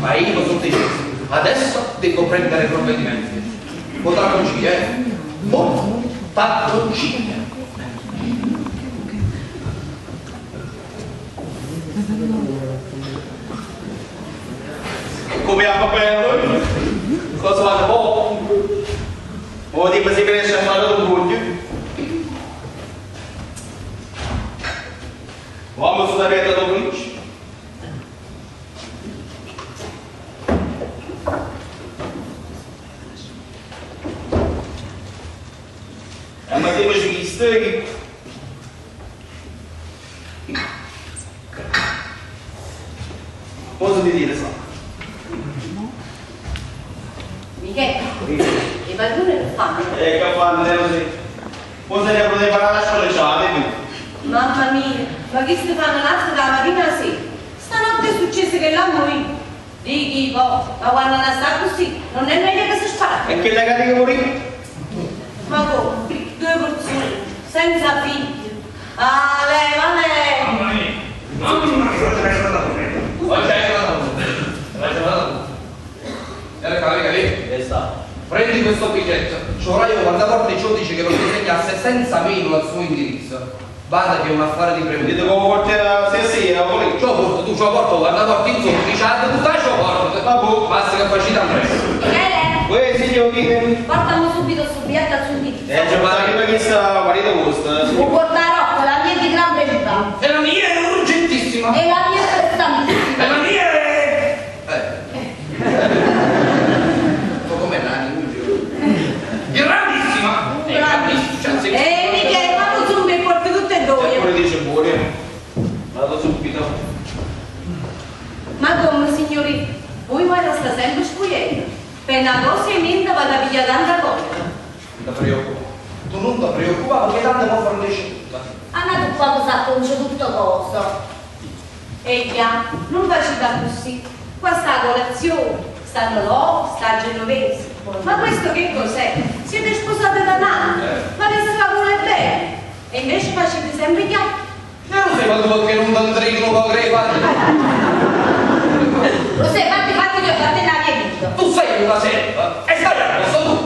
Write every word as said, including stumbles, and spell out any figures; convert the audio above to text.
Ma io sono deciso. Adesso devo prendere provvedimenti. Patologia, eh? Oh, patologia. Come a papello? Cosa va da poco? O tipo si cresce a fare un buio? Vamos sulla vetta do Vinci. E ma temos visto aqui. Posso dire só? Michele, i padroni che fanno? Eh, che fanno, non so. Posso ne poter fare la scolleggiata, Mamma mia, ma che si fanno l'altro da mattina alla sera? Stanotte è successo che l'ha morito. Dighi, boh, ma quando la sta così, non è meglio che si spara. E che la categoria? Ma come? Due persone, senza figli. Ah, lei, ma lei! Mamma mia! Mamma mia! Poi c'è la era carica lì? E sta. Prendi questo biglietto. Ci vorrà io guardaporta giudice che lo consegnasse senza meno al suo indirizzo. Vada che è un affare di premura. Dite come porterà stasera, volete? Ce lo porto, tu ce lo porto, guardaporta in sotto, diciamo, tu fai ce lo porto. Vabbè, basta che facci da presto. Michele! Uè, signori! Portami subito sul biglietto al suo indirizzo. Eh, già ma che chi sta marito vostro? Può portare la mia è di gran velocità. E la mia è urgentissima. E la mia è prestantissima. E la mia è... Eh. Com'è l'anima? Grandissima! È grandissima! E Michele, vado su e porti tutte e due. Se pure dice buone, vado subito. Ma come, signori, voi mai la sta sempre spugliendo? Per una cosa e niente vado a pigliare tanta cosa. Non ti preoccupare. Tu non ti preoccupare perché tanto non fornisce tutta. Hanno tu quando sa conce tutto coso. E già, non facciate così. Qua sta colazione, stanno l'uovo, sta genovese. Ma questo che cos'è? Siete sposate da nani, Eh. ma le vuole bene. E invece facete sempre chiacchiere. E non sei fatto che non ti andrino con grepa. Lo sai, fatti, fatti che fate la mia vita. Tu sei una serva e stai a posto tu.